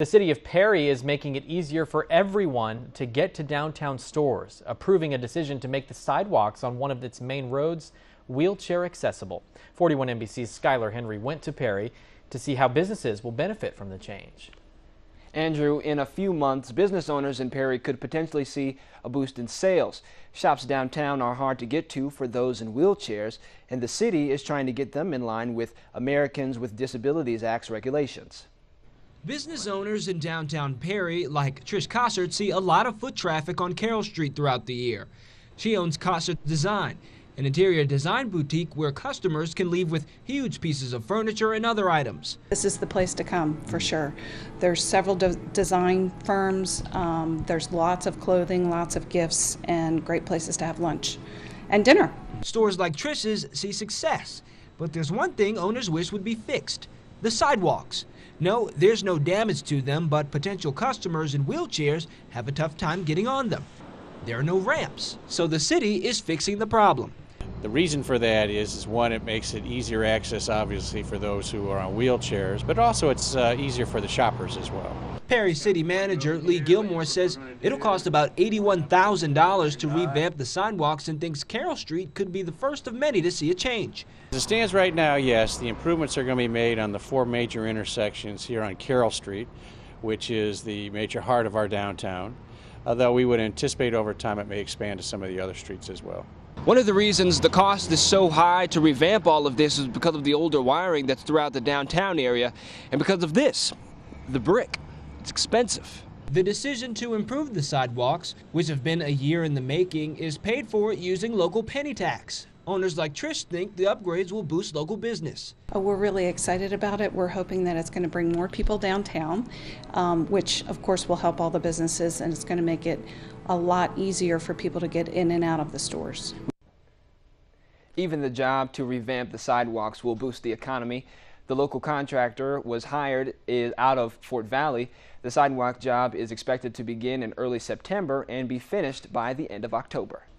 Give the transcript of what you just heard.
The city of Perry is making it easier for everyone to get to downtown stores, approving a decision to make the sidewalks on one of its main roads wheelchair accessible. 41 NBC's Skylar Henry went to Perry to see how businesses will benefit from the change. Andrew, in a few months, business owners in Perry could potentially see a boost in sales. Shops downtown are hard to get to for those in wheelchairs, and the city is trying to get them in line with Americans with Disabilities Act's regulations. Business owners in downtown Perry, like Trish Cossert, see a lot of foot traffic on Carroll Street throughout the year. She owns Cossert Design, an interior design boutique where customers can leave with huge pieces of furniture and other items. This is the place to come for sure. There's several design firms, there's lots of clothing, lots of gifts, and great places to have lunch and dinner. Stores like Trish's see success, but there's one thing owners wish would be fixed: the sidewalks. No, there's no damage to them, but potential customers in wheelchairs have a tough time getting on them. There are no ramps, so the city is fixing the problem. The reason for that is one, it makes it easier access, obviously, for those who are on wheelchairs, but also it's easier for the shoppers as well. Perry City Manager Lee Gilmore says it'll cost about $81,000 to revamp the sidewalks and thinks Carroll Street could be the first of many to see a change. As it stands right now, yes, the improvements are going to be made on the 4 major intersections here on Carroll Street, which is the major heart of our downtown, although we would anticipate over time it may expand to some of the other streets as well. One of the reasons the cost is so high to revamp all of this is because of the older wiring that's throughout the downtown area, and because of this, the brick. It's expensive. The decision to improve the sidewalks, which have been a year in the making, is paid for using local penny tax. Owners like Trish think the upgrades will boost local business. We're really excited about it. We're hoping that it's going to bring more people downtown, which of course will help all the businesses, and it's going to make it a lot easier for people to get in and out of the stores. Even the job to revamp the sidewalks will boost the economy. The local contractor was hired out of Fort Valley. The sidewalk job is expected to begin in early September and be finished by the end of October.